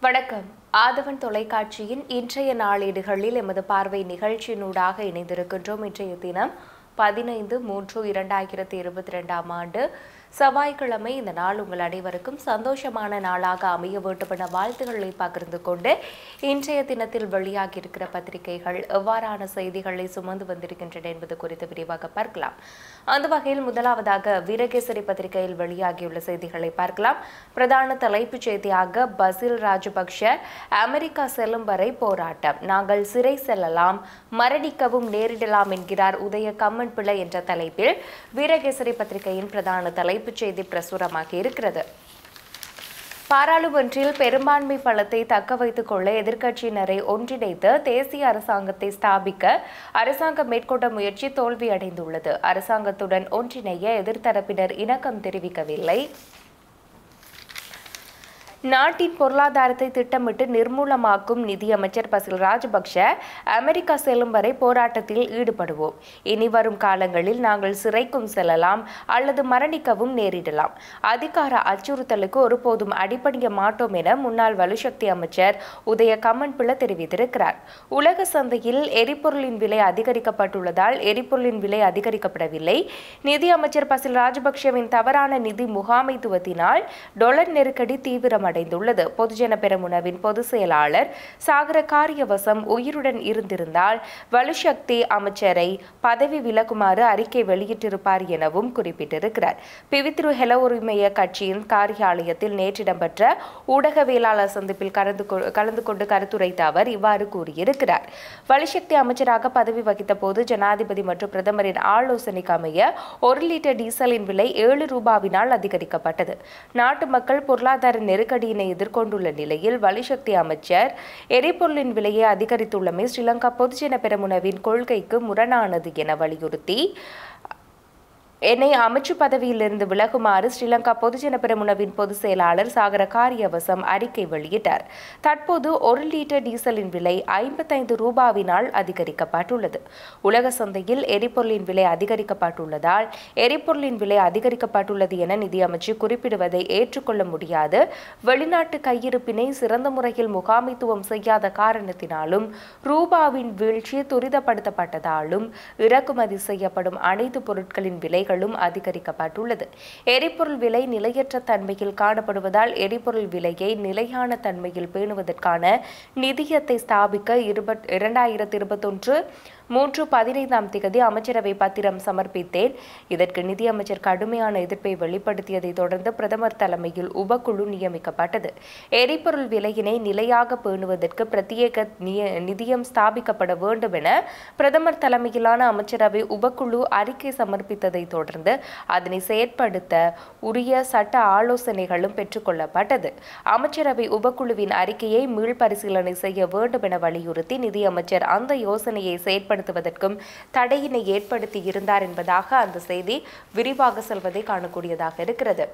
வணக்கம். ஆதவன் தொலைக்காட்சியின் இன்றைய நாளேடுகளில் எமது பார்வை நிகழ்ச்சியினூடாக இணைந்திருக்கின்றோம். இன்றைய தினம் 15/3/2022 ஆண்டு செவ்வாய்க்கிழமை. இந்த நாள் உங்கள் அனைவருக்கும் சந்தோஷமான நாளாக அமைய வேண்டும் என வாழ்த்துக்களை பகிர்ந்து கொண்டு இன்றைய தினத்தில் வெளியாகி இருக்கிற பத்திரிகைகள் எவ்வாறான செய்திகளை சுமந்து வந்திருக்கின்றன என்பது குறித்து விரிவாக பார்க்கலாம். அந்த வகையில் முதலாவதாக வீரகேசரி பத்திரிகையில் வெளியாகியுள்ள செய்திகளை பார்க்கலாம். பிரதான தலைப்புச் செய்தியாக பசில் ராஜபக்ஷ அமெரிக்கா செல்லும் வரை போராட்டம், நாங்கள் சிறை செல்லலாம், மரணிக்கவும் நேரிடலாம் என்கிறார் உதய கம்மன் பிள்ளை என்ற தலைப்பில் வீரகேசரி பத்திரிகையின் பிரதான தலைப்புச் செய்தி பிரசுரமாகி இருக்கிறது. பாராளுமன்றில் பெரும்பான்மை பலத்தை தக்க வைத்துக் கொள்ள எதிர்க்கட்சியினரை ஒன்றிணைத்து தேசிய அரசாங்கத்தை ஸ்தாபிக்க அரசாங்கம் மேற்கொண்ட முயற்சி தோல்வியடைந்துள்ளது. அரசாங்கத்துடன் ஒன்றிணைய எதிர்த்தரப்பினர் இணக்கம் தெரிவிக்கவில்லை. நாட்டின் பொருளாதாரத்தை திட்டமிட்டு நிர்மூலமாக்கும் நிதியமைச்சர் பசில் ராஜபக்ஷ அமெரிக்கா செல்லும் வரை போராட்டத்தில் ஈடுபடுவோம். இனி வரும் காலங்களில் நாங்கள் சிறைக்கும் செல்லலாம் அல்லது மரணிக்கவும் நேரிடலாம். அதிகார அச்சுறுத்தலுக்கு ஒருபோதும் அடிபணிய மாட்டோம் என முன்னாள் வலுசக்தி அமைச்சர் உதய கம்மன் பிள்ளை தெரிவித்திருக்கிறார். உலக சந்தையில் எரிபொருளின் விலை அதிகரிக்கப்பட்டுள்ளதால் எரிபொருளின் விலை அதிகரிக்கப்படவில்லை. நிதி அமைச்சர் பசில் ராஜபக்ஷவின் தவறான நிதி முகாமைத்துவத்தினால் டொலர் நெருக்கடி தீவிரம் அடைந்துள்ளது. பொதுஜன பெரமுனவின் பொதுச் செயலாளர் சாகர காரியவசம் உயிருடன் இருந்திருந்தால் வலுசக்தி அமைச்சரை பதவி விலகுமாறு அறிக்கை வெளியிட்டிருப்பார் எனவும் குறிப்பிட்டிருக்கிறார். பிவித்ரு ஹெல உரிமைய கட்சியின் காரியாலயத்தில் நேற்று இடம்பெற்ற ஊடகவியலாளர் சந்திப்பில் கலந்து கொண்டு கருத்துரைத்த அவர் இவ்வாறு கூறியிருக்கிறார். வலுசக்தி அமைச்சராக பதவி வகித்த போது ஜனாதிபதி மற்றும் பிரதமரின் ஆலோசனைக்கு அமைய 1 லிட்டர் டீசலின் விலை 7 ரூபாவினால் அதிகரிக்கப்பட்டது. நாட்டு மக்கள் பொருளாதார நெருக்கடியினை எதிர்கொண்டுள்ள நிலையில் வலுசக்தி அமைச்சர் எரிபொருளின் விலையை அதிகரித்துள்ளமை ஸ்ரீலங்கா பொதுஜன பெரமுனவின் கொள்கைக்கு முரணானது என வலியுறுத்தி என்னை அமைச்சு பதவியிலிருந்து விலகுமாறு ஸ்ரீலங்கா பொதுஜன பெரமுனவின் பொதுச் செயலாளர் சாகர காரியவசம் அறிக்கை வெளியிட்டார். தற்போது 1 லிட்டர் டீசலின் விலை 55 ரூபாவினால் அதிகரிக்கப்பட்டுள்ளது. உலக சந்தையில் எரிபொருளின் விலை அதிகரிக்கப்பட்டுள்ளதால் எரிபொருளின் விலை அதிகரிக்கப்பட்டுள்ளது என நிதியமைச்சர் குறிப்பிடுவதை ஏற்றுக்கொள்ள முடியாது. வெளிநாட்டு கையிருப்பினை சிறந்த முறையில் முகாமைத்துவம் செய்யாத காரணத்தினாலும் ரூபாவின் வீழ்ச்சி துரிதப்படுத்தப்பட்டதாலும் இறக்குமதி செய்யப்படும் அனைத்து பொருட்களின் விலை அதிகரிக்கப்பட்டுள்ளது. எரிபொருள் விலை நிலையற்ற தன்மையில் காணப்படுவதால் எரிபொருள் விலையை நிலையான தன்மையில் பேணுவதற்கான நிதியத்தை ஸ்தாபிக்க 2021 3/15 அமைச்சரவை பத்திரம் சமர்ப்பித்தேன். இதற்கு நிதியமைச்சர் கடுமையான எதிர்ப்பை வெளிப்படுத்தியதை தொடர்ந்து பிரதமர் தலைமையில் உபக்குழு நியமிக்கப்பட்டது. எரிபொருள் விலையினை நிலையாக பேணுவதற்கு பிரத்யேக நிதியம் ஸ்தாபிக்கப்பட வேண்டும் என பிரதமர் தலைமையிலான அமைச்சரவை உபக்குழு அறிக்கை சமர்ப்பித்ததை தொடர்ந்து அதனை செயற்படுத்த உரிய சட்ட ஆலோசனைகளும் பெற்றுக்கொள்ளப்பட்டது. அமைச்சரவை உபக்குழுவின் அறிக்கையை மீள்பரிசீலனை செய்ய வேண்டும் என வலியுறுத்தி நிதியமைச்சர் அந்த யோசனையை செயற்படுத்துவதற்கும் தடையினை ஏற்படுத்தி இருந்தார் என்பதாக அந்த செய்தி விரிவாக செல்வதை காணக்கூடியதாக இருக்கிறது.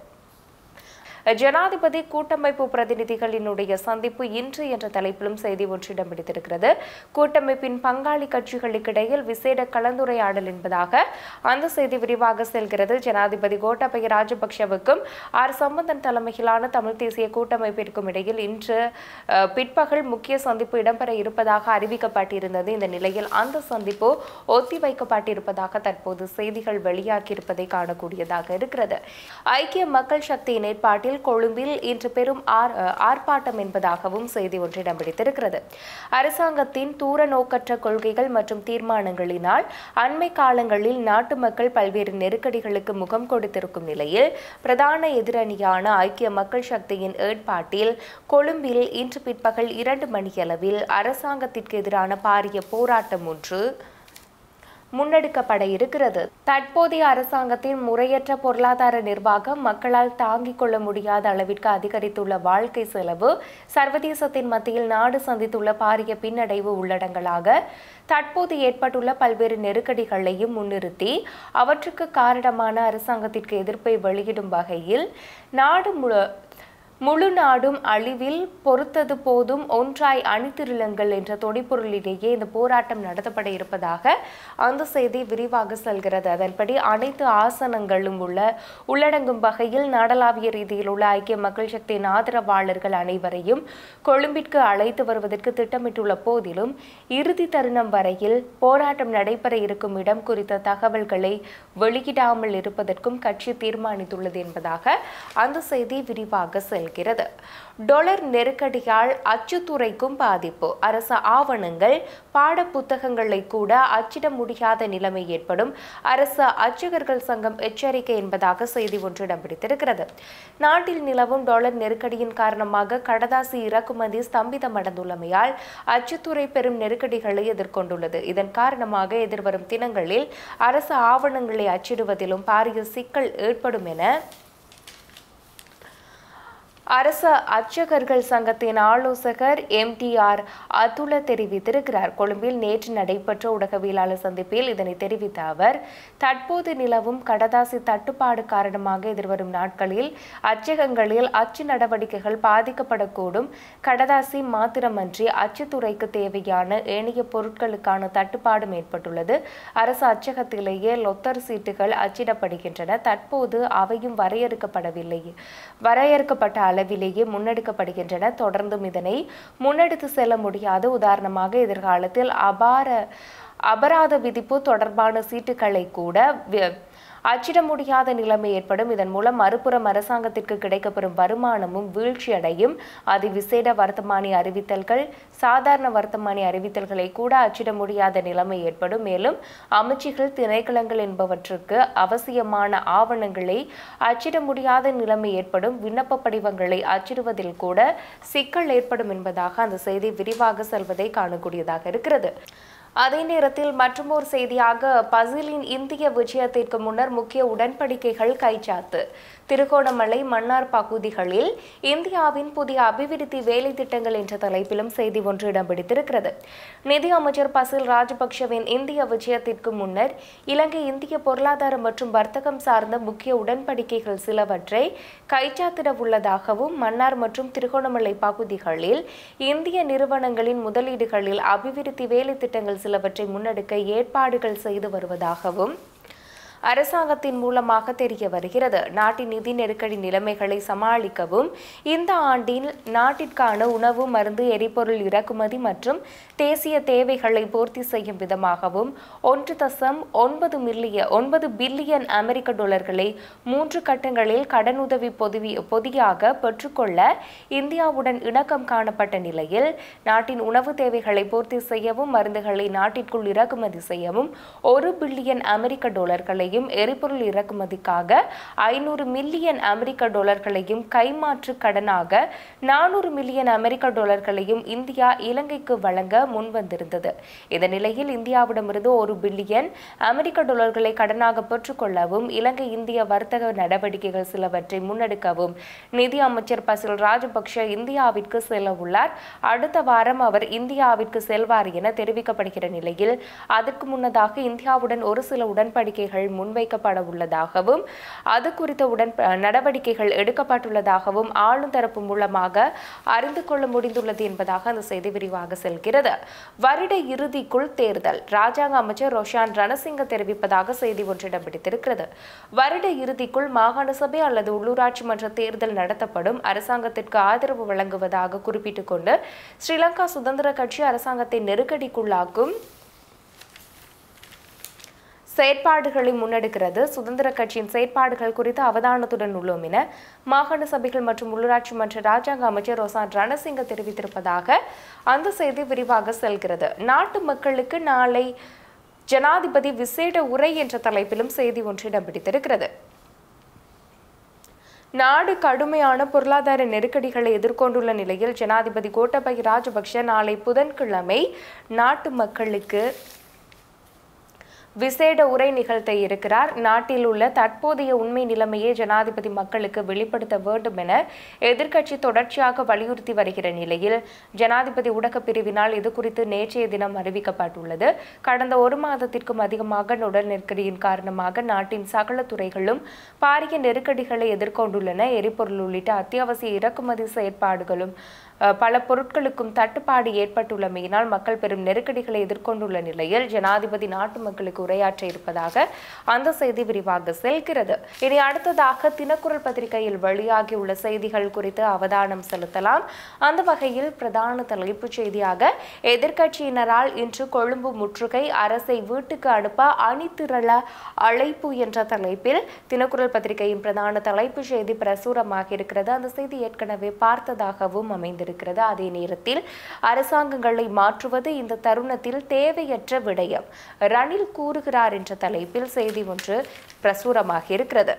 ஜனாதிபதி கூட்டமைப்பு பிரதிநிதிகளினுடைய சந்திப்பு இன்று என்ற தலைப்பிலும் செய்தி ஒன்றிடம் பிடித்திருக்கிறது. கூட்டமைப்பின் பங்காளி கட்சிகளுக்கிடையில் விசேட கலந்துரையாடல் என்பதாக அந்த செய்தி விரிவாக செல்கிறது. ஜனாதிபதி கோட்டாபய ராஜபக்ஷவுக்கும் ஆர் சம்பந்தன் தலைமையிலான தமிழ் தேசிய கூட்டமைப்பிற்கும் இடையில் இன்று பிற்பகல் முக்கிய சந்திப்பு இடம்பெற இருப்பதாக அறிவிக்கப்பட்டிருந்தது. இந்த நிலையில் அந்த சந்திப்பு ஒத்திவைக்கப்பட்டிருப்பதாக தற்போது செய்திகள் வெளியாகியிருப்பதை காணக்கூடியதாக இருக்கிறது. ஐக்கிய மக்கள் சக்தியின் ஏற்பாட்டில் கொழும்பில் இன்று பெரும் ஆர்ப்பாட்டம் என்பதாகவும் செய்தி ஒன்றிடம் பிடித்திருக்கிறது. அரசாங்கத்தின் தூர நோக்கற்ற கொள்கைகள் மற்றும் தீர்மானங்களினால் அண்மை காலங்களில் நாட்டு மக்கள் பல்வேறு நெருக்கடிகளுக்கு முகம் கொடுத்திருக்கும் நிலையில் பிரதான எதிரணியான ஐக்கிய மக்கள் சக்தியின் ஏற்பாட்டில் கொழும்பில் இன்று பிற்பகல் 2 மணியளவில் அரசாங்கத்திற்கு எதிரான பாரிய போராட்டம் ஒன்று முன்னெடுக்கப்பட இருக்கிறது. தற்போதைய அரசாங்கத்தின் முறையற்ற பொருளாதார நிர்வாகம், மக்களால் தாங்கிக் கொள்ள முடியாத அளவிற்கு அதிகரித்துள்ள வாழ்க்கை செலவு, சர்வதேசத்தின் மத்தியில் நாடு சந்தித்துள்ள பாரிய பின்னடைவு உள்ளடங்களாக தற்போது ஏற்பட்டுள்ள பல்வேறு நெருக்கடிகளையும் முன்னிறுத்தி அவற்றுக்கு காரணமான அரசாங்கத்திற்கு எதிர்ப்பை வெளியிடும் வகையில் நாடு முழு நாடும் அழிவில் பொறுத்தது போதும் ஒன்றாய் அணிதிரளுங்கள் என்ற தொனிப்பொருளிலேயே இந்த போராட்டம் நடத்தப்பட இருப்பதாக அந்த செய்தி விரிவாக செல்கிறது. அதன்படி அனைத்து ஆசனங்களும் உள்ளடங்கும் வகையில் நாடளாவிய ரீதியில் உள்ள ஐக்கிய மக்கள் சக்தியின் ஆதரவாளர்கள் அனைவரையும் கொழும்பிற்கு அழைத்து வருவதற்கு திட்டமிட்டுள்ள போதிலும் இறுதி தருணம் வரையில் போராட்டம் நடைபெற இருக்கும் இடம் குறித்த தகவல்களை வெளியிடாமல் இருப்பதற்கும் கட்சி தீர்மானித்துள்ளது என்பதாக அந்த செய்தி விரிவாக செல்கிறது. டாலர் நெருக்கடியால் அச்சுத்துறைக்கும் பாதிப்பு. அரசு ஆவணங்கள் பாட புத்தகங்களை கூட அச்சிட முடியாத நிலைமை ஏற்படும். அரசு அச்சகர்கள் சங்கம் எச்சரிக்கை என்பதாக செய்தி ஒன்று இடம் பிடித்திருக்கிறது. நாட்டில் நிலவும் டாலர் நெருக்கடியின் காரணமாக கடதாசி இறக்குமதி ஸ்தம்பிதமடைந்துள்ளமையால் அச்சுத்துறை பெரும் நெருக்கடிகளை எதிர்கொண்டுள்ளது. இதன் காரணமாக எதிர்வரும் தினங்களில் அரசு ஆவணங்களை அச்சிடுவதிலும் பாரிய சிக்கல் ஏற்படும் என அரசு அச்சகர்கள் சங்கத்தின் ஆலோசகர் MTR அதுல தெரிவித்திருக்கிறார். கொழும்பில் நேற்று நடைபெற்ற ஊடகவியலாளர் சந்திப்பில் இதனை தெரிவித்த அவர், தற்போது நிலவும் கடதாசி தட்டுப்பாடு காரணமாக எதிர்வரும் நாட்களில் அச்சகங்களில் அச்சு நடவடிக்கைகள் பாதிக்கப்படக்கூடும். கடதாசி மாத்திரமன்றி அச்சுத்துறைக்கு தேவையான ஏனைய பொருட்களுக்கான தட்டுப்பாடும் ஏற்பட்டுள்ளது. அரசு அச்சகத்திலேயே லொத்தர் சீட்டுகள் அச்சிடப்படுகின்றன. தற்போது அவையும் வரையறுக்கப்பட்ட அளவிலேயே முன்னெடுக்கப்படுகின்றன. தொடர்ந்தும் இதனை முன்னெடுத்து செல்ல முடியாது. உதாரணமாக எதிர்காலத்தில் அபராத விதிப்பு தொடர்பான சீட்டுகளை கூட அச்சிட முடியாத நிலைமை ஏற்படும். இதன் மூலம் மறுபுறம் அரசாங்கத்திற்கு கிடைக்கப்பெறும் வருமானமும் வீழ்ச்சியடையும். அதிவிசேட வர்த்தமானி அறிவித்தல்கள், சாதாரண வர்த்தமானி அறிவித்தல்களை கூட அச்சிட முடியாத நிலைமை ஏற்படும். மேலும் அமைச்சுகள், திணைக்களங்கள் என்பவற்றுக்கு அவசியமான ஆவணங்களை அச்சிட முடியாத நிலைமை ஏற்படும். விண்ணப்ப படிவங்களை அச்சிடுவதில் கூட சிக்கல் ஏற்படும் என்பதாக அந்த செய்தி விரிவாக செல்வதை காணக்கூடியதாக இருக்கிறது. அதே நேரத்தில் மற்றொரு செய்தியாக பசிலின் இந்திய விஜயத்திற்கு முன்னர் முக்கிய உடன்படிக்கைகள் கைச்சாத்து. திருகோணமலை, மன்னார் பகுதிகளில் இந்தியாவின் புதிய அபிவிருத்தி வேலை திட்டங்கள் என்ற தலைப்பிலும் செய்தி ஒன்று இடம் பிடித்திருக்கிறது. நிதி அமைச்சர் பசில் ராஜபக்ஷவின் இந்திய விஜயத்திற்கு முன்னர் இலங்கை இந்திய பொருளாதார மற்றும் வர்த்தகம் சார்ந்த முக்கிய உடன்படிக்கைகள் சிலவற்றை கைச்சாத்திட உள்ளதாகவும், மன்னார் மற்றும் திருகோணமலை பகுதிகளில் இந்திய நிறுவனங்களின் முதலீடுகளில் அபிவிருத்தி வேலை திட்டங்கள் சிலவற்றை முன்னெடுக்க ஏற்பாடுகள் செய்து வருவதாகவும் அரசாங்கத்தின் மூலமாக தெரிய வருகிறது. நாட்டின் நிதி நெருக்கடி நிலைமைகளை சமாளிக்கவும், இந்த ஆண்டில் நாட்டிற்கான உணவு, மருந்து, எரிபொருள் இறக்குமதி மற்றும் தேசிய தேவைகளை பூர்த்தி செய்யும் விதமாகவும் 1.9 பில்லியன் அமெரிக்க டாலர்களை 3 கட்டங்களில் கடனுதவி பொதியாக பெற்றுக்கொள்ள இந்தியாவுடன் இணக்கம் காணப்பட்ட நிலையில், நாட்டின் உணவு தேவைகளை பூர்த்தி செய்யவும், மருந்துகளை நாட்டிற்குள் இறக்குமதி செய்யவும் 1 பில்லியன் அமெரிக்க டாலர்களை எரிபொருள் இறக்குமதிக்காக 500 மில்லியன் அமெரிக்க டாலர்களையும், கைமாற்று கடனாக 400 மில்லியன் அமெரிக்க டாலர்களையும் இந்தியா இலங்கைக்கு வழங்க முன்வந்திருந்தது. இந்த நிலையில் இந்தியாவிடமிருந்து 1 பில்லியன் அமெரிக்க டாலர்களை கடனாக பெற்றுக்கொள்ளவும், இலங்கை இந்திய வர்த்தக நடவடிக்கைகள் சிலவற்றை முன்னெடுக்கவும் நிதி அமைச்சர் பசில் ராஜபக்ஷ இந்தியாவிற்கு செல்ல உள்ளார். அடுத்த வாரம் அவர் இந்தியாவிற்கு செல்வார் என தெரிவிக்கப்படுகிற நிலையில், அதற்கு முன்னதாக இந்தியாவுடன் ஒரு சில உடன்படிக்கைகள் முன்வைக்கப்பட உள்ளதாகவும், அது குறித்த நடவடிக்கைகள் எடுக்கப்பட்டுள்ளதாகவும் ஆளுந்தரப்பு மூலமாக அறிந்து கொள்ள முடிந்துள்ளது என்பதாக அந்த செய்தி விரிவாக செல்கிறது. வருட இறுதிக்குள் தேர்தல், ராஜாங்க அமைச்சர் ரோஷான் ரணசிங்க தெரிவிப்பதாக செய்தி ஒன்றிடம் பிடித்திருக்கிறது. வருட இறுதிக்குள் மாகாண சபை அல்லது உள்ளூராட்சி மன்ற தேர்தல் நடத்தப்படும். அரசாங்கத்திற்கு ஆதரவு வழங்குவதாக குறிப்பிட்டுக் கொண்டு ஸ்ரீலங்கா சுதந்திர கட்சி அரசாங்கத்தை நெருக்கடிக்குள்ளாக்கும் செயற்பாடுகளை முன்னெடுக்கிறது. சுதந்திர கட்சியின் செயற்பாடுகள் குறித்து அவதானத்துடன் உள்ளோம் என மாகாண சபைகள் மற்றும் உள்ளூராட்சி மன்ற ராஜாங்க அமைச்சர் ரோஷான் ரணசிங்க தெரிவித்திருப்பதாக அந்த செய்தி விரிவாக செல்கிறது. நாட்டு மக்களுக்கு நாளை ஜனாதிபதி விசேட உரை என்ற தலைப்பிலும் செய்தி ஒன்று இடம் பிடித்திருக்கிறது. நாடு கடுமையான பொருளாதார நெருக்கடிகளை எதிர்கொண்டுள்ள நிலையில் ஜனாதிபதி கோட்டாபய ராஜபக்ஷ நாளை புதன்கிழமை நாட்டு மக்களுக்கு விசேட உரை நிகழ்த்த இருக்கிறார். நாட்டில் உள்ள தற்போதைய உண்மை நிலைமையை ஜனாதிபதி மக்களுக்கு வெளிப்படுத்த வேண்டும் என எதிர்க்கட்சி தொடர்ச்சியாக வலியுறுத்தி வருகிற நிலையில் ஜனாதிபதி ஊடகப் பிரிவினால் இதுகுறித்து நேற்றைய தினம் அறிவிக்கப்பட்டுள்ளது. கடந்த ஒரு மாதத்திற்கும் அதிகமாக உடல் நெருக்கடியின் காரணமாக நாட்டின் சகல துறைகளும் பாரிய நெருக்கடிகளை எதிர்கொண்டுள்ளன. எரிபொருள் உள்ளிட்ட அத்தியாவசிய இறக்குமதி செயற்பாடுகளும் பல பொருட்களுக்கும் தட்டுப்பாடு ஏற்பட்டுள்ளமையினால் மக்கள் பெரும் நெருக்கடிகளை எதிர்கொண்டுள்ள நிலையில் ஜனாதிபதி நாட்டு மக்களுக்கு உரையாற்ற இருப்பதாக அந்த செய்தி விரிவாக செல்கிறது. இனி அடுத்ததாக தினக்குரல் பத்திரிகையில் வெளியாகியுள்ள செய்திகள் குறித்து அவதானம் செலுத்தலாம். அந்த வகையில் பிரதான தலைப்புச் செய்தியாக எதிர்க்கட்சியினரால் இன்று கொழும்பு முற்றுகை, அரசை வீட்டுக்கு அனுப்ப அணிதிரள அழைப்பு என்ற தலைப்பில் தினக்குரல் பத்திரிகையின் பிரதான தலைப்புச் செய்தி பிரசுரமாக இருக்கிறது. அந்த செய்தி ஏற்கனவே பார்த்ததாகவும் அமைந்திருக்கிறது. அதே நேரத்தில் அரசாங்கங்களை மாற்றுவது இந்த தருணத்தில் தேவையற்ற விடயம், ரணில் கூறுகிறார் என்ற தலைப்பில் செய்தி ஒன்று பிரசுரமாக இருக்கிறது.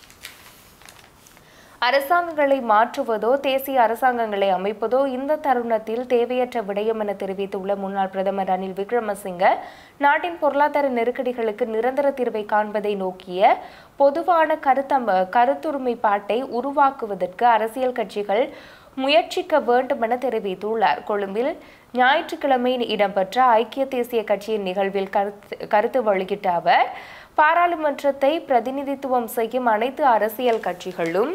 அரசாங்கங்களை மாற்றுவதோ தேசிய அரசாங்கங்களை அமைப்பதோ இந்த தருணத்தில் தேவையற்ற விடயம் என தெரிவித்துள்ள முன்னாள் பிரதமர் ரணில் விக்ரமசிங்க, நாட்டின் பொருளாதார நெருக்கடிகளுக்கு நிரந்தர தீர்வை காண்பதை நோக்கிய பொதுவான கருத்துரிமைப்பாட்டை உருவாக்குவதற்கு அரசியல் கட்சிகள் முயற்சிக்க வேண்டும் என தெரிவித்துள்ளார். கொழும்பில் ஞாயிற்றுக்கிழமை இடம்பெற்ற ஐக்கிய தேசிய கட்சியின் நிகழ்வில் கருத்து வெளியிட்ட அவர், பாராளுமன்றத்தை பிரதிநிதித்துவம் செய்யும் அனைத்து அரசியல் கட்சிகளும்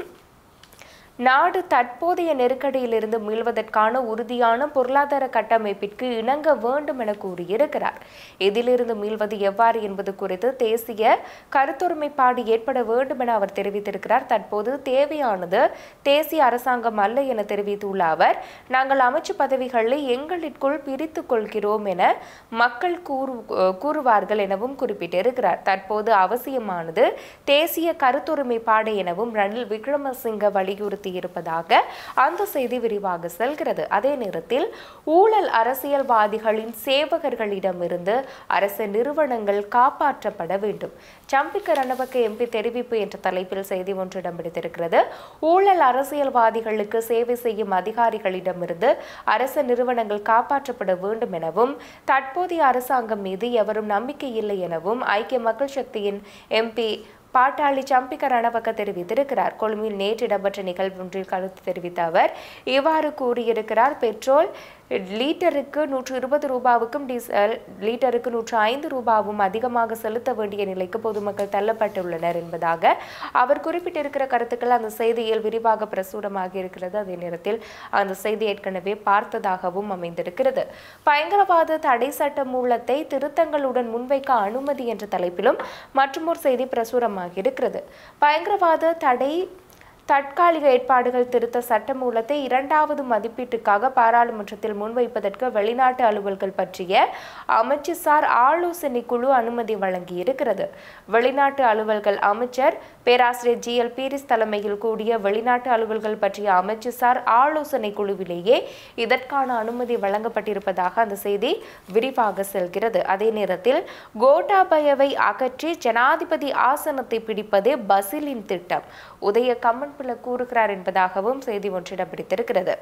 நாடு தற்போதைய நெருக்கடியிலிருந்து மீள்வதற்கான உறுதியான பொருளாதார கட்டமைப்பிற்கு இணங்க வேண்டும் என கூறியிருக்கிறார். இதிலிருந்து மீள்வது எவ்வாறு என்பது குறித்து தேசிய கருத்தொருமைப்பாடு ஏற்பட வேண்டும் என அவர் தெரிவித்திருக்கிறார். தற்போது தேவையானது தேசிய அரசாங்கம் அல்ல என தெரிவித்துள்ள அவர், நாங்கள் அமைச்சு பதவிகளை எங்களுக்குள் பிரித்துக் கொள்கிறோம் என மக்கள் கூறுவார்கள் எனவும் குறிப்பிட்டிருக்கிறார். தற்போது அவசியமானது தேசிய கருத்தொருமைப்பாடு எனவும் ரணில் விக்ரமசிங்க வலியுறுத்தி இருப்பதாக அந்த செய்தி விரிவாக செல்கிறது. அதே நேரத்தில் ஊழல் அரசியல்வாதிகளின் சேவகர்களிடமிருந்து அரசு நிறுவனங்கள் காப்பாற்றப்பட வேண்டும், சம்பிக்க ரணவக்க எம்பி தெரிவிப்பு என்ற தலைப்பில் செய்தி ஒன்று இடம் பிடித்திருக்கிறது. ஊழல் அரசியல்வாதிகளுக்கு சேவை செய்யும் அதிகாரிகளிடமிருந்து அரசு நிறுவனங்கள் காப்பாற்றப்பட வேண்டும் எனவும் தற்போதைய அரசாங்கம் மீது எவரும் நம்பிக்கை இல்லை எனவும் ஐக்கிய மக்கள் சக்தியின் எம்பி பாட்டாளி சம்பிக்க ரணவக்க தெரிவித்திருக்கிறார். கொழும்பில் நேற்று இடம்பெற்ற நிகழ்வு ஒன்றில் கருத்து தெரிவித்த அவர் இவ்வாறு கூறியிருக்கிறார். பெட்ரோல் லீட்டருக்கு 120 ரூபாவுக்கும் டீசல் லீட்டருக்கு 105 ரூபாவும் அதிகமாக செலுத்த வேண்டிய நிலைக்கு பொதுமக்கள் தள்ளப்பட்டுள்ளனர் என்பதாக அவர் குறிப்பிட்டிருக்கிற கருத்துக்கள் அந்த செய்தியில் விரிவாக பிரசுரமாக இருக்கிறது. அதே நேரத்தில் அந்த செய்தி ஏற்கனவே பார்த்ததாகவும் அமைந்திருக்கிறது. பயங்கரவாத தடை சட்ட மூலத்தை திருத்தங்களுடன் முன்வைக்க அனுமதி என்ற தலைப்பிலும் மற்றொரு செய்தி பிரசுரமாக இருக்கிறது. பயங்கரவாத தடை தற்காலிக ஏற்பாடுகள் திருத்த சட்டமூலத்தை இரண்டாவது மதிப்பீட்டுக்காக பாராளுமன்றத்தில் முன்வைப்பதற்கு வெளிநாட்டு அலுவல்கள் பற்றிய அமைச்சுசார் ஆலோசனை குழு அனுமதி வழங்கியிருக்கிறது. வெளிநாட்டு அலுவல்கள் அமைச்சர் பேராசிரியர் ஜிஎல் பீரிஸ் தலைமையில் கூடிய வெளிநாட்டு அலுவல்கள் பற்றிய அமைச்சுசார் ஆலோசனை குழுவிலேயே இதற்கான அனுமதி வழங்கப்பட்டிருப்பதாக அந்த செய்தி விரிவாக செல்கிறது. அதே நேரத்தில் கோட்டாபயவை அகற்றி ஜனாதிபதி ஆசனத்தை பிடிப்பதே பசிலின் திட்டம், உதய கம்மன் கூறுகிறார் என்பதாகவும் செய்தி ஒன்றிடம் பிடித்திருக்கிறது.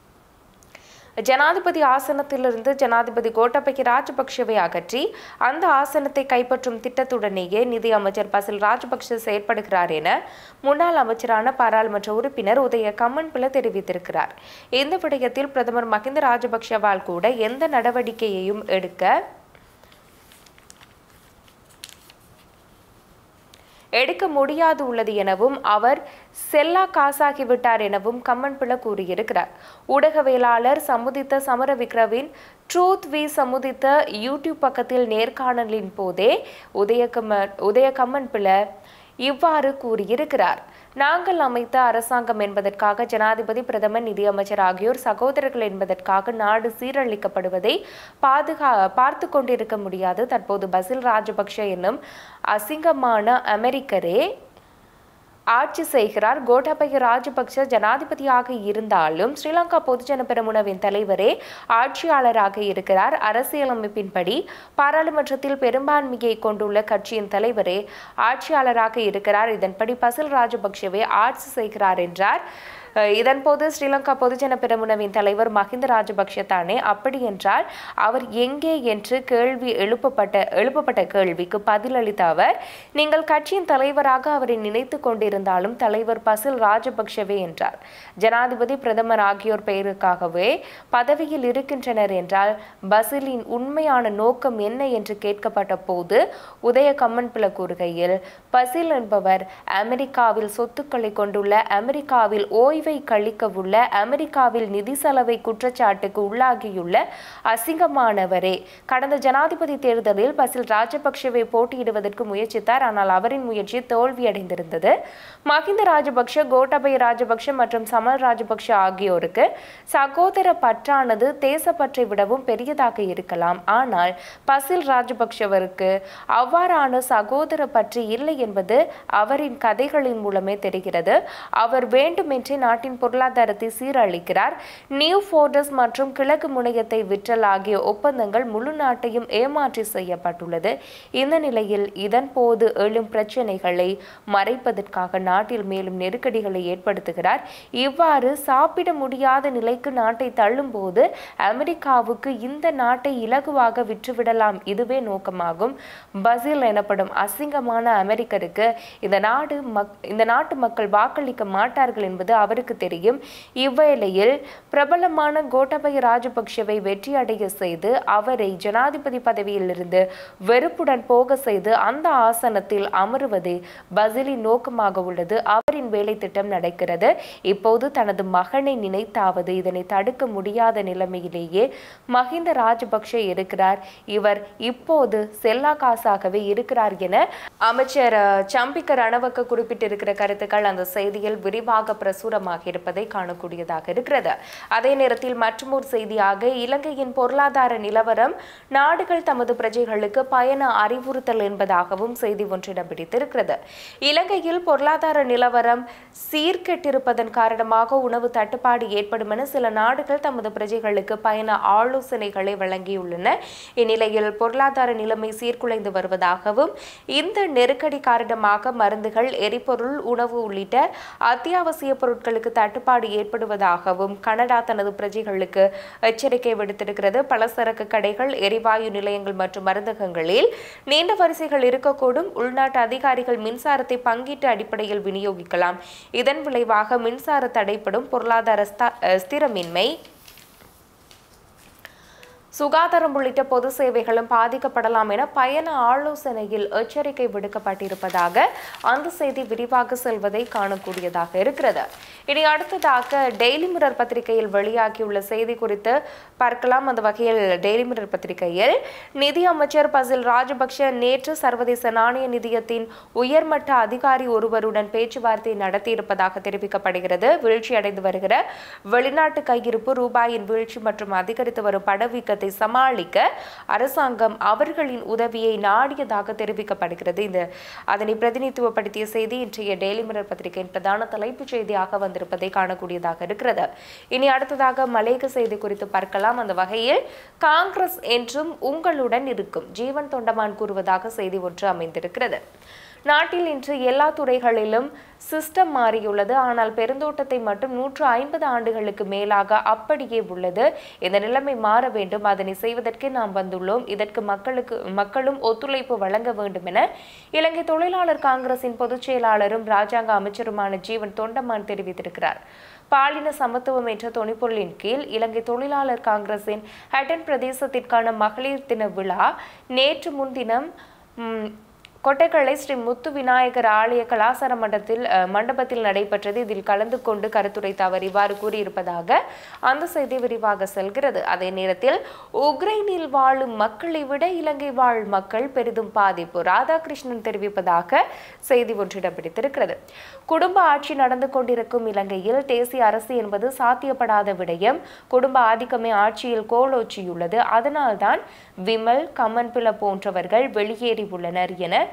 ஜனாதிபதி ஆசனத்திலிருந்து ஜனாதிபதி கோட்டாபய ராஜபக்ஷவை அகற்றி அந்த ஆசனத்தை கைப்பற்றும் திட்டத்துடனேயே நிதி அமைச்சர் பசில் ராஜபக்ஷ செயற்படுகிறார் என முன்னாள் அமைச்சரான பாராளுமன்ற உறுப்பினர் உதய கம்மன்பில தெரிவித்திருக்கிறார். இந்த விடயத்தில் பிரதமர் மஹிந்த ராஜபக்ஷவால் கூட எந்த நடவடிக்கையையும் எடுக்க முடியாது உள்ளது எனவும் அவர் செல்லா காசாகிவிட்டார் எனவும் கம்மன்பில கூறியிருக்கிறார். ஊடகவியலாளர் சமுதித்த சமரவிக்ரவின் ட்ரூத் வி சமுதித்த யூடியூப் பக்கத்தில் நேர்காணலின் போதே உதய கம்மன்பில இவ்வாறு கூறியிருக்கிறார். நாங்கள் அமைத்த அரசாங்கம் என்பதற்காக ஜனாதிபதி, பிரதமர், நிதியமைச்சர் ஆகியோர் சகோதரர்கள் என்பதற்காக நாடு சீரழிக்கப்படுவதை பார்த்து கொண்டிருக்க முடியாது. தற்போது பசில் ராஜபக்ஷ என்னும் அசிங்கமான அமெரிக்கரே ஆட்சி செய்கிறார். கோட்டாபய ராஜபக்ஷ ஜனாதிபதியாக இருந்தாலும் ஸ்ரீலங்கா பொதுஜன பெரமுனவின் தலைவரே ஆட்சியாளராக இருக்கிறார். அரசியலமைப்பின்படி பாராளுமன்றத்தில் பெரும்பான்மையை கொண்டுள்ள கட்சியின் தலைவரே ஆட்சியாளராக இருக்கிறார். இதன்படி பசில் ராஜபக்ஷவே ஆட்சி செய்கிறார் என்றார். இதன்போது ஸ்ரீலங்கா பொதுஜன பெரமுனவின் தலைவர் மஹிந்த ராஜபக்ஷ தானே, அப்படி என்றால் அவர் எங்கே என்று எழுப்பப்பட்ட கேள்விக்கு பதிலளித்த அவர், நீங்கள் கட்சியின் தலைவராக அவரை நினைத்து கொண்டிருந்தாலும் தலைவர் பசில் ராஜபக்ஷவே என்றார். ஜனாதிபதி பிரதமர் ஆகியோர் பெயருக்காகவே பதவியில் இருக்கின்றனர் என்றால் பசிலின் உண்மையான நோக்கம் என்ன என்று கேட்கப்பட்ட போது உதய கம்மன்பில கூறுகையில், பசில் என்பவர் அமெரிக்காவில் சொத்துக்களை கொண்டுள்ள, அமெரிக்காவில் ஓய்வை கழிக்கவுள்ள, அமெரிக்காவில் நிதி செலவை குற்றச்சாட்டுக்கு உள்ளாகியுள்ள அசிங்கமானவரே. கடந்த ஜனாதிபதி தேர்தலில் பசில் ராஜபக்ஷவை போட்டியிடுவதற்கு முயற்சித்தார். ஆனால் அவரின் முயற்சி தோல்வியடைந்திருந்தது. மஹிந்த ராஜபக்ஷ, கோட்டாபய ராஜபக்ஷ மற்றும் சமல் ராஜபக்ஷ ஆகியோருக்கு சகோதர பற்றானது தேசப்பற்றை விடவும் பெரியதாக இருக்கலாம். ஆனால் பசில் ராஜபக்ஷவருக்கு அவ்வாறான சகோதர பற்று இல்லை என்பது அவரின் கதைகளின் மூலமே தெரிகிறது. அவர் வேண்டுமென்றே நாட்டின் பொருளாதாரத்தை சீரழிக்கிறார். நியூ ஃபோர்டஸ் மற்றும் கிழக்கு முனையத்தை விற்றல் ஆகிய ஒப்பந்தங்கள் முழு நாட்டையும் ஏமாற்றி செய்யப்பட்டுள்ளது. இந்த நிலையில் இதன் போது எழும் பிரச்சனைகளை மறைப்பதற்காக நாட்டில் மேலும் நெருக்கடிகளை ஏற்படுத்துகிறார். இவ்வாறு சாப்பிட முடியாத நிலைக்கு நாட்டை தள்ளும் போது அமெரிக்காவுக்கு இந்த நாட்டை இலகுவாக விற்றுவிடலாம். இதுவே நோக்கமாகும். பசில் எனப்படும் அசிங்கமான அமெரிக்கருக்கு இந்த நாட்டு மக்கள் வாக்களிக்க மாட்டார்கள் என்பது அவருக்கு தெரியும். இவ்வேளையில் பிரபலமான கோட்டாபய ராஜபக்ஷவை வெற்றியடைய செய்து அவரை ஜனாதிபதி பதவியிலிருந்து வெறுப்புடன் போக செய்து அந்த ஆசனத்தில் அமருவதே பசிலின் நோக்கமாக உள்ளது. அவரின் வேலை திட்டம் நடக்கிறது. இப்போது தனது மகனை நினைத்தாவது இதனை தடுக்க முடியாத நிலைமையிலேயே மஹிந்த ராஜபக்ஷ இருக்கிறார். இவர் இப்போது செல்லா காசாகவே இருக்கிறார் என அமைச்சர் சம்பிக்க ரணவக்க குறிப்பிட்டிருக்கிற கருத்துக்கள் அந்த செய்தியில் விரிவாக பிரசுரமாக இருப்பதை காணக்கூடியதாக இருக்கிறது. அதே நேரத்தில் மற்றொரு செய்தியாக இலங்கையின் பொருளாதார நிலவரம் நாடுகள் தமது பிரஜைகளுக்கு பயண அறிவுறுத்தல் என்பதாகவும் செய்தி ஒன்றிடம் பிடித்திருக்கிறது. இலங்கையில் பொருளாதார நிலவரம் சீர்கெட்டிருப்பதன் காரணமாக உணவு தட்டுப்பாடு ஏற்படும் என சில நாடுகள் தமது பிரஜைகளுக்கு பயண ஆலோசனைகளை வழங்கியுள்ளன. இந்நிலையில் பொருளாதார நிலைமை சீர்குலைந்து வருவதாகவும் இந்த நெருக்கடி காரணமாக மருந்துகள், எரிபொருள், உணவு உள்ளிட்ட அத்தியாவசிய பொருட்களுக்கு தட்டுப்பாடு ஏற்படுவதாகவும் கனடா தனது பிரஜைகளுக்கு எச்சரிக்கை விடுத்திருக்கிறது. பலசரக்கு கடைகள், எரிவாயு நிலையங்கள் மற்றும் மருந்தகங்களில் நீண்ட வரிசைகள் இருக்கக்கூடும். உள்நாட்டு அதிகாரிகள் மின்சாரத்தை பங்கீட்டு அடிப்படையில் விநியோகிக்கலாம். இதன் விளைவாக மின்சார தடைப்படும். பொருளாதார ஸ்திரமின்மை, சுகாதாரம் உள்ளிட்ட பொது சேவைகளும் பாதிக்கப்படலாம் என பயண ஆலோசனையில் எச்சரிக்கை விடுக்கப்பட்டிருப்பதாக அந்த செய்தி விரிவாக செல்வதை காணக்கூடியதாக இருக்கிறது. இனி அடுத்ததாக டெய்லி மிரர் பத்திரிகையில் வெளியாகியுள்ள செய்தி குறித்து பார்க்கலாம். அந்த வகையில் டெய்லி மிரர் பத்திரிகையில் நிதி அமைச்சர் பசில் ராஜபக்ஷ நேற்று சர்வதேச நாணய நிதியத்தின் உயர்மட்ட அதிகாரி ஒருவருடன் பேச்சுவார்த்தை நடத்தியிருப்பதாக தெரிவிக்கப்படுகிறது. வீழ்ச்சியடைந்து வருகிற வெளிநாட்டு கையிருப்பு, ரூபாயின் வீழ்ச்சி மற்றும் அதிகரித்து வரும் பணவீக்கத்தை சமாளிக்க அரசாங்கம் அவர்களின் உதவியை நாடியதாக தெரிவிக்கப்படுகிறது. அதனை பிரதிநிதித்துவப்படுத்திய செய்தி இன்றைய டெய்லி மிரர் பத்திரிகையின் பிரதான தலைப்புச் செய்தியாக வந்திருப்பதை காணக்கூடியதாக இருக்கிறது. இனி அடுத்ததாக மலேக செய்தி குறித்து பார்க்கலாம். அந்த வகையில் காங்கிரஸ் என்றும் உங்களுடன் இருக்கும், ஜீவன் தொண்டமான் கூறுவதாக செய்தி ஒன்று அமைந்திருக்கிறது. நாட்டில் இன்று எல்லா துறைகளிலும் சிஸ்டம் மாறியுள்ளது. ஆனால் பெருந்தோட்டத்தை மட்டும் 150 ஆண்டுகளுக்கு மேலாக அப்படியே உள்ளது. இந்த நிலைமை மாற வேண்டும். அதனை செய்வதற்கு நாம் வந்துள்ளோம். இதற்கு மக்களும் ஒத்துழைப்பு வழங்க வேண்டும் என இலங்கை தொழிலாளர் காங்கிரசின் பொதுச் செயலாளரும் ராஜாங்க அமைச்சருமான ஜீவன் தொண்டமான் தெரிவித்திருக்கிறார். பாலின சமத்துவம் என்ற துணைப்பொருளின் கீழ் இலங்கை தொழிலாளர் காங்கிரசின் ஹட்டன் பிரதேசத்திற்கான மகளிர் தின விழா நேற்று முன்தினம் கொட்டைக்கலை ஸ்ரீ முத்து விநாயகர் ஆலய கலாசார மண்டபத்தில் நடைபெற்றது. இதில் கலந்து கொண்டு கருத்துரைத்த அவர் இவ்வாறு கூறியிருப்பதாக அந்த செய்தி விரிவாக செல்கிறது. அதே நேரத்தில் உக்ரைனில் வாழும் மக்களை விட இலங்கை வாழ் மக்கள் பெரிதும் பாதிப்பு, ராதாகிருஷ்ணன் தெரிவிப்பதாக செய்தி ஒன்றிடம் பிடித்திருக்கிறது. குடும்ப ஆட்சி நடந்து கொண்டிருக்கும் இலங்கையில் தேசிய அரசு என்பது சாத்தியப்படாத விடயம். குடும்ப ஆதிக்கமே ஆட்சியில் கோலோச்சியுள்ளது. அதனால்தான் விமல், கம்மன்பில போன்றவர்கள் வெளியேறி உள்ளனர் என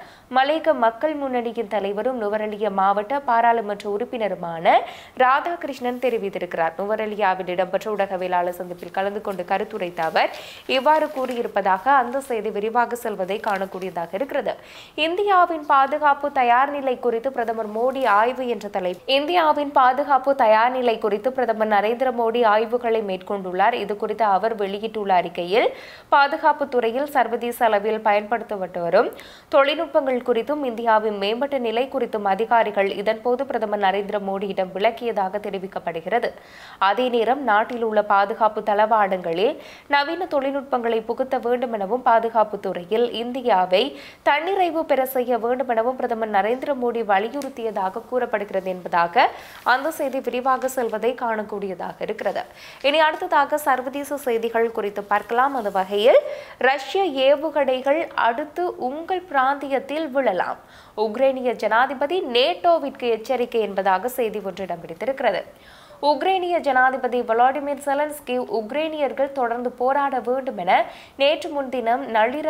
மலையக மக்கள் முன்னணியின் தலைவரும் நுவரெலியா மாவட்ட பாராளுமன்ற உறுப்பினருமான ராதாகிருஷ்ணன் தெரிவித்திருக்கிறார். நுவரெலியாவில் இடம்பெற்ற ஊடகவியலாளர் சந்திப்பில் கலந்து கொண்டு கருத்துரைத்த அவர் இவ்வாறு கூறியிருப்பதாக அந்த செய்தி விரிவாக செல்வதை காணக்கூடியதாக இருக்கிறது. இந்தியாவின் பாதுகாப்பு தயார் நிலை குறித்து பிரதமர் மோடி ஆய்வு என்ற தலைப்பு. இந்தியாவின் பாதுகாப்பு தயார் நிலை குறித்து பிரதமர் நரேந்திர மோடி ஆய்வுகளை மேற்கொண்டுள்ளார். இது குறித்து அவர் வெளியிட்டுள்ள அறிக்கையில் பாதுகாப்பு துறையில் சர்வதேச அளவில் பயன்படுத்தப்பட்டு வரும் தொழில்நுட்பங்கள் குறித்தும் இந்தியாவின் மேம்பட்ட நிலை குறித்தும் அதிகாரிகள் இதன்போது பிரதமர் நரேந்திர மோடியிடம் விளக்கியதாக தெரிவிக்கப்படுகிறது. அதே நேரம் நாட்டில் உள்ள பாதுகாப்பு தளவாடங்களில் நவீன தொழில்நுட்பங்களை புகுத்த வேண்டும் எனவும் பாதுகாப்பு துறையில் இந்தியாவை தன்னிறைவு பெற செய்ய வேண்டும் எனவும் பிரதமர் நரேந்திர மோடி வலியுறுத்தியதாக கூறப்படுகிறது என்பதாக அந்த செய்தி விரிவாக செல்வதை காணக்கூடியதாக இருக்கிறது. இனி அடுத்ததாக சர்வதேச செய்திகள் குறித்து பார்க்கலாம். அந்த வகையில் ரஷ்ய ஏவுகணைகள் அடுத்து உங்கள் பிராந்தியத்தில் விழலாம். உக்ரைனிய ஜனாதிபதி நேட்டோவிற்கு எச்சரிக்கை என்பதாக செய்தி ஒன்று இடம்பிடித்திருக்கிறது. உக்ரைனிய ஜனாதிபதி வளாடிமிர் செலன்ஸ்கி உக்ரைனியர்கள் தொடர்ந்து போராட வேண்டும் என நேற்று முன்தினம்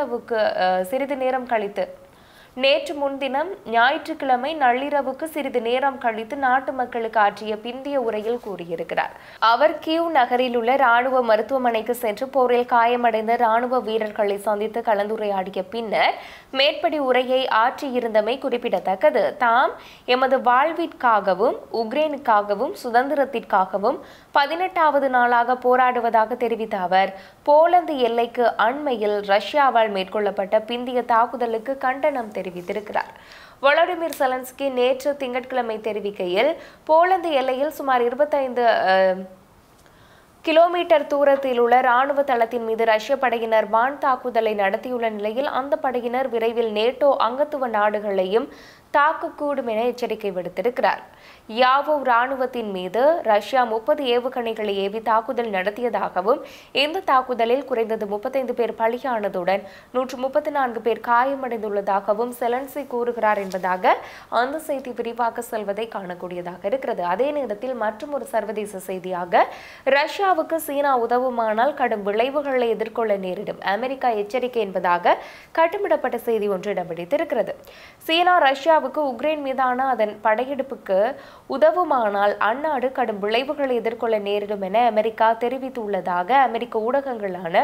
ஞாயிற்றுக்கிழமை நள்ளிரவுக்கு சிறிது நேரம் கழித்து நாட்டு மக்களுக்கு ஆற்றிய பிந்திய உரையில் கூறியிருக்கிறார். அவர் கியூ நகரில் உள்ள ராணுவ மருத்துவமனைக்கு சென்று போரில் காயமடைந்த ராணுவ வீரர்களை சந்தித்து கலந்துரையாடிய பின்னர் மேற்படி உரையை ஆற்றியிருந்தமை குறிப்பிடத்தக்கது. தாம் எமது வாழ்விற்காகவும் உக்ரைனுக்காகவும் சுதந்திரத்திற்காகவும் 18வது நாளாக போராடுவதாக தெரிவித்த அவர் போலந்து எல்லைக்கு அண்மையில் ரஷ்யாவால் மேற்கொள்ளப்பட்ட பிந்திய தாக்குதலுக்கு கண்டனம் தெரிவித்திருக்கிறார். வளாடிமிர் செலன்ஸ்கி நேற்று திங்கட்கிழமை தெரிவிக்கையில் போலந்து எல்லையில் சுமார் 25 கிலோமீட்டர் தூரத்தில் உள்ள ராணுவ தளத்தின் மீது ரஷ்ய படையினர் வான் தாக்குதலை நடத்தியுள்ள நிலையில் அந்த படையினர் விரைவில் நேட்டோ அங்கத்துவ நாடுகளையும் தாக்கக்கூடும் என எச்சரிக்கை விடுத்திருக்கிறார். யாவோ ராணுவத்தின் மீது ரஷ்யா 30 ஏவுகணைகளை ஏவி தாக்குதல் நடத்தியதாகவும் இந்த தாக்குதலில் குறைந்தது 35 பேர் பலியானதுடன் 134 பேர் காயமடைந்துள்ளதாகவும் செலன்ஸ்கி கூறுகிறார் என்பதாக அந்த செய்தி விரிவாக செல்வதை காணக்கூடியதாக இருக்கிறது. அதே நேரத்தில் மற்றும் ஒரு சர்வதேச செய்தியாக ரஷ்யாவுக்கு சீனா உதவுமானால் கடும் விளைவுகளை எதிர்கொள்ள நேரிடும் அமெரிக்கா எச்சரிக்கை என்பதாக கட்டுமிடப்பட்ட செய்தி ஒன்று இடம்பிடித்திருக்கிறது. சீனா ரஷ்யா உக்ரைன் மீதான அதன் படையெடுப்புக்கு உதவுமானால் அந்நாடு கடும் விளைவுகளை எதிர்கொள்ள நேரிடும் என அமெரிக்கா தெரிவித்துள்ளதாக அமெரிக்க ஊடகங்களான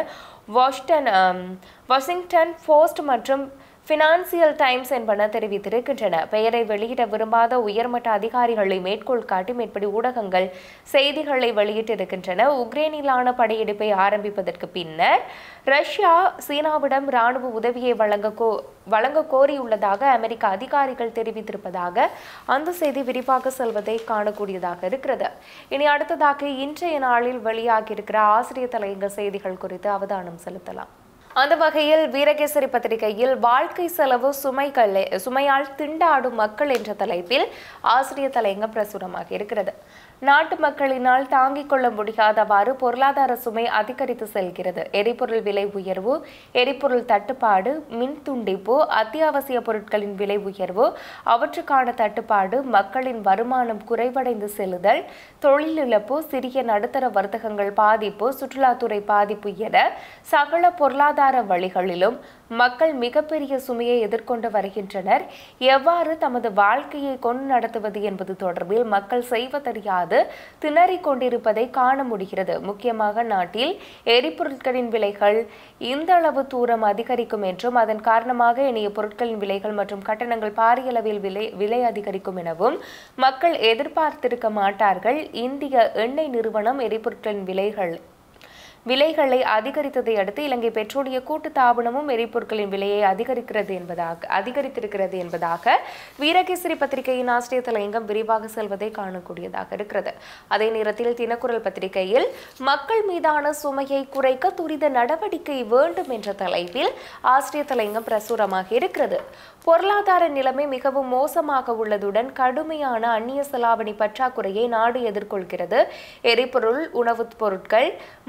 வாஷிங்டன் போஸ்ட் மற்றும் பினான்சியல் டைம்ஸ் என்பன தெரிவித்திருக்கின்றன. பெயரை வெளியிட விரும்பாத உயர்மட்ட அதிகாரிகளை மேற்கோள் காட்டி மேற்படி ஊடகங்கள் செய்திகளை வெளியிட்டிருக்கின்றன. உக்ரைனிலான படையெடுப்பை ஆரம்பிப்பதற்கு பின்னர் ரஷ்யா சீனாவிடம் ராணுவ உதவியை வழங்க கோரியுள்ளதாக அமெரிக்க அதிகாரிகள் தெரிவித்திருப்பதாக அந்த செய்தி விரிவாக செல்வதை காணக்கூடியதாக இருக்கிறது. இனி அடுத்ததாக இன்றைய நாளில் வெளியாகியிருக்கிற ஆசிரியர் தலையங்க செய்திகள் குறித்து அவதானம் செலுத்தலாம். அந்த வகையில் வீரகேசரி பத்திரிகையில் வாழ்க்கை செலவு சுமையால் திண்டாடும் மக்கள் என்ற தலைப்பில் ஆசிரியர் தலையங்கம் பிரசுரமாக இருக்கிறது. நாட்டு மக்களினால் தாங்கிக் கொள்ள முடியாதவாறு பொருளாதார சுமை அதிகரித்து செல்கிறது. எரிபொருள் விலை உயர்வு, எரிபொருள் தட்டுப்பாடு, மின் துண்டிப்பு, அத்தியாவசிய பொருட்களின் விலை உயர்வு, அவற்றுக்கான தட்டுப்பாடு, மக்களின் வருமானம் குறைவடைந்து செல்லுதல், தொழிலிழப்பு, சிறிய நடுத்தர வர்த்தகங்கள் பாதிப்பு, சுற்றுலாத்துறை பாதிப்பு என சகல பொருளாதார வழிகளிலும் மக்கள் மிகப்பெரிய சுமையை எதிர்கொண்டு வருகின்றனர். எவ்வாறு தமது வாழ்க்கையை கொண்டு நடத்துவது என்பது தொடர்பில் மக்கள் செய்வதறியாது திணறிக் கொண்டிருப்பதை காண முடிகிறது. முக்கியமாக நாட்டில் எரிபொருட்களின் விலைகள் இந்த அளவு தூரம் அதிகரிக்கும் என்றும் அதன் காரணமாக இணைய பொருட்களின் விலைகள் மற்றும் கட்டணங்கள் பாரிய அளவில் விலை அதிகரிக்கும் எனவும் மக்கள் எதிர்பார்த்திருக்க மாட்டார்கள். இந்திய எண்ணெய் நிறுவனம் எரிபொருட்களின் விலைகளை அதிகரித்ததை அடுத்து இலங்கை பெட்ரோலிய கூட்டு தாபனமும் எரிபொருட்களின் விலையை அதிகரித்திருக்கிறது என்பதாக வீரகேசரி பத்திரிகையின் ஆசிரியர் தலையங்கம் விரிவாக செல்வதை காணக்கூடியதாக இருக்கிறது. அதே நேரத்தில் தினக்குரல் பத்திரிகையில் மக்கள் மீதான சுமையை குறைக்க துரித நடவடிக்கை வேண்டும் என்ற தலைப்பில் ஆசிரியர் தலையங்கம் பிரசுரமாக இருக்கிறது. பொருளாதார நிலைமை மிகவும் மோசமாக உள்ளதுடன் கடுமையான அந்நிய செலாவணி பற்றாக்குறையை நாடு எதிர்கொள்கிறது. எரிபொருள், உணவுப் பொருட்கள், மருந்து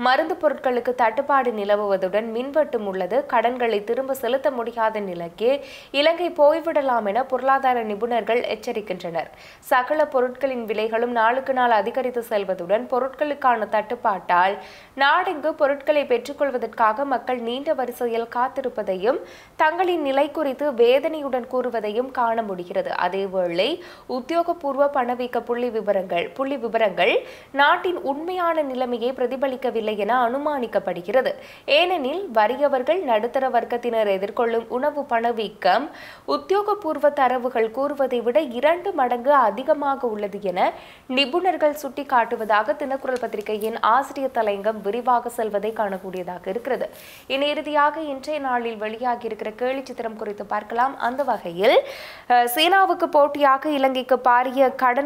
மூலப்பொருட்களுக்கு தட்டுப்பாடு நிலவுவதுடன் மின்வெட்டும் உள்ளது. கடன்களை திரும்ப செலுத்த முடியாத நிலைக்கு இலங்கை போய்விடலாம் என பொருளாதார நிபுணர்கள் எச்சரிக்கின்றனர். சகல பொருட்களின் விலைகளும் நாளுக்கு நாள் அதிகரித்து செல்வதுடன் பொருட்களுக்கான தட்டுப்பாட்டால் நாடெங்கு பொருட்களை பெற்றுக்கொள்வதற்காக மக்கள் நீண்ட வரிசையில் காத்திருப்பதையும் தங்களின் நிலை குறித்து வேதனையுடன் கூறுவதையும் காண முடிகிறது. அதேவேளை உத்தியோகபூர்வ பணவீக்க புள்ளி விவரங்கள் நாட்டின் உண்மையான நிலைமையை பிரதிபலிக்கவில்லை என அனுமானிக்கப்படுகிறது. ஏனெனில் வறியவர்கள் நடுத்தர வர்க்கத்தினர் எதிர்கொள்ளும் உணவு பணவீக்கம் உத்தியோகபூர்வ தரவுகள் கூறுவதை விட 2 மடங்கு அதிகமாக உள்ளது என நிபுணர்கள் சுட்டிக்காட்டுவதாக தினக்குரல் பத்திரிகையின் ஆசிரியர் தலையங்கம் விரிவாக செல்வதை காணக்கூடியதாக இருக்கிறது. இனி இறுதியாக இன்றைய நாளில் வெளியாகியிருக்கிற கேலி சித்திரம் குறித்து பார்க்கலாம். அந்த வகையில் சீனாவுக்கு போட்டியாக இலங்கைக்கு பாரிய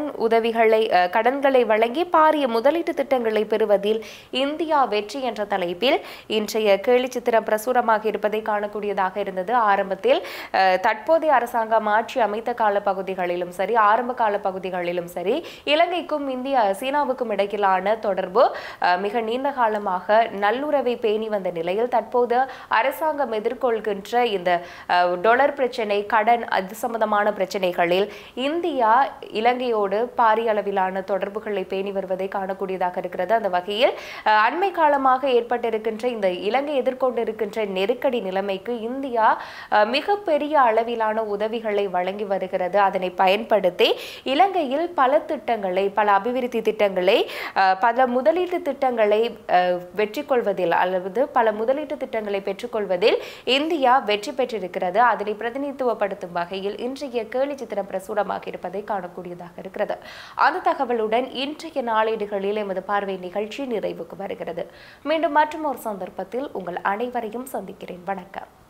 கடன்களை வழங்கி பாரிய முதலீட்டு திட்டங்களை பெறுவதில் இந்தியா வெற்றி என்ற தலைப்பில் இன்றைய கேலி சித்திரம் பிரசுரமாக இருப்பதை காணக்கூடியதாக இருந்தது. ஆரம்பத்தில் தற்போதைய அரசாங்கம் ஆட்சி அமைத்த கால பகுதிகளிலும் சரி, ஆரம்ப கால பகுதிகளிலும் சரி, இலங்கைக்கும் சீனாவுக்கும் இடையிலான தொடர்பு மிக நீண்ட காலமாக நல்லுறவை பேணி வந்த நிலையில் தற்போது அரசாங்கம் எதிர்கொள்கின்ற இந்த டொலர் பிரச்சனை, கடன், அது சம்பந்தமான பிரச்சனைகளில் இந்தியா இலங்கையோடு பாரிய அளவிலான தொடர்புகளை பேணி வருவதை காணக்கூடியதாக இருக்கிறது. அந்த வகையில் அண்மை காலமாக ஏற்பட்டிருக்கின்ற இந்த இலங்கை எதிர்கொண்டிருக்கின்ற நெருக்கடி நிலைமைக்கு இந்தியா மிகப்பெரிய அளவிலான உதவிகளை வழங்கி வருகிறது. அதனை பயன்படுத்தி இலங்கையில் பல அபிவிருத்தி திட்டங்களை, பல முதலீட்டு திட்டங்களை வெற்றி கொள்வதில் அல்லது பல முதலீட்டு திட்டங்களை பெற்றுக்கொள்வதில் இந்தியா வெற்றி பெற்றிருக்கிறது. அதனை பிரதிநிதித்துவப்படுத்தும் வகையில் இன்றைய கேலி சித்திரம் பிரசுரமாக இருப்பதை காணக்கூடியதாக இருக்கிறது. அந்த தகவலுடன் இன்றைய நாளேடுகளில் எமது பார்வை நிகழ்ச்சி நிறைவுக்கு வருகிறது. மீண்டும் மற்றொரு சந்தர்ப்பத்தில் உங்கள் அனைவரையும் சந்திக்கிறேன். வணக்கம்.